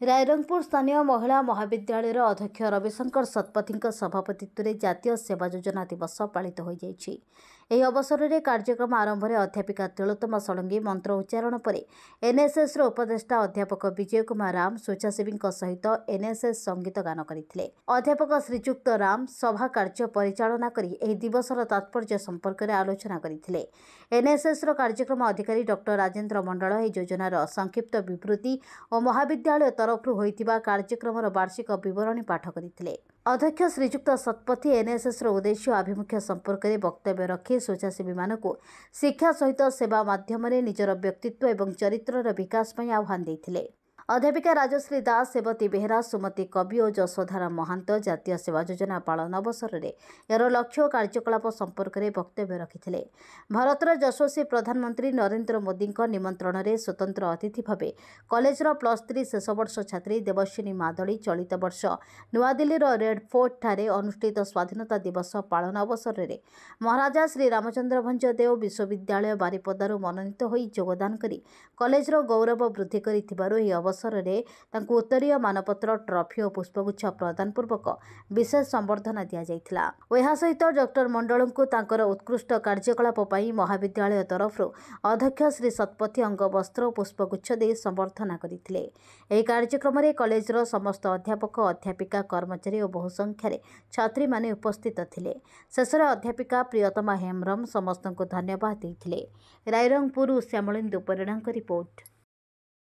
रायरंगपुर स्थानीय महिला महाविद्यालय अध्यक्ष रवि शंकर शतपथी सभापतित्व में जातीय सेवा योजना दिवस पालित हो जाइछि। ଏହି ଅବସରରେ କାର୍ଯ୍ୟକ୍ରମ ଆରମ୍ଭରେ ଅଧ୍ୟାପିକା ତିଲୋତ୍ତମା ସାରଙ୍ଗୀ ମନ୍ତ୍ର ଉଚ୍ଚାରଣ ପରେ ଏନ୍ଏସ୍ଏସ୍ର ଉପଦେଷ୍ଟା ଅଧ୍ୟାପକ ବିଜୟ କୁମାର ରାମ ସ୍ୱେଚ୍ଛାସେବୀଙ୍କ ସହିତ ଏନ୍ଏସ୍ଏସ୍ ସଙ୍ଗୀତ ଗାନ କରିଥିଲେ। ଅଧ୍ୟାପକ ଶ୍ରୀ ଯୁକ୍ତ ରାମ ସଭା କାର୍ଯ୍ୟ ପରିଚାଳନା କରି ଏହି ଦିବସର ତାତ୍ପର୍ଯ୍ୟ ସମ୍ପର୍କରେ ଆଲୋଚନା କରିଥିଲେ। ଏନ୍ଏସ୍ଏସ୍ର କାର୍ଯ୍ୟକ୍ରମ ଅଧିକାରୀ ଡକ୍ଟର ରାଜେନ୍ଦ୍ର ମଣ୍ଡଳ ଏହି ଯୋଜନାର ସଂକ୍ଷିପ୍ତ ବିବୃତ୍ତି ଓ ମହାବିଦ୍ୟାଳୟ ତରଫରୁ ହୋଇଥିବା କାର୍ଯ୍ୟକ୍ରମର ବାର୍ଷିକ ବିବରଣୀ ପାଠ କରିଥିଲେ। अध्यक्ष श्रीयुक्त शतपथी एनएसएस उद्देश्य आभिमुख्य संपर्क में वक्तव्य रखी स्वेच्छासेवी मानक शिक्षा सहित सेवा माध्यम निजर व्यक्तित्व और चरित्रर विकास पर आह्वान देते। अध्यापिका राजश्री दास सेवती बेहेरा सुमती कवि और जशोधारा महांत जातीय सेवा योजना पालन अवसर में यार लक्ष्य और कार्यकलाप संपर्क में वक्तव्य रखिते। भारतर यशस्वी प्रधानमंत्री नरेंद्र मोदी निमंत्रण में स्वतंत्र अतिथि भाव कॉलेजर +3 शेष वर्ष छात्री देवश्विनी मादड़ी चलित वर्ष नुआदिल्लीर रेड फोर्ट ठारे अनुष्ठित स्वाधीनता दिवस पालन अवसर में महाराजा श्री रामचंद्र भंजदेव विश्वविद्यालय बारिपदारू मनोनीत हो योगदान करी कॉलेजर गौरव वृद्धि कर अवसर में उत्तरीय मानपत्र ट्रॉफी और पुष्पगुच्छ प्रदान पूर्वक विशेष संबर्धना दि जाइथिला। यह सहित डॉक्टर मंडल को तांकर उत्कृष्ट कार्यकलाप पर महाविद्यालय तरफ अध्यक्ष श्री शतपथी अंग वस्त्र और पुष्पगुच्छ दे संबर्धना करथिले। एही कार्यक्रम में कॉलेजर समस्त अध्यापक अध्यापिका कर्मचारी और बहु संख्यार छात्री माने उपस्थित थिले। शेषर अध्यापिका प्रियतमा हेम्ब्रम समस्त को धन्यवाद देथिले। रायरंगपुर श्यामलेन्दु परिणाम रिपोर्ट।